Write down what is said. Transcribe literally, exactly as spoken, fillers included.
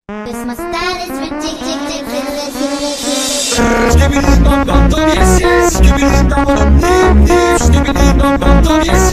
'Cause my style is ridiculous. Skibidi bum bum bum yes yes. Skibidi bum bum bum yes. Skibidi bum bum bum yes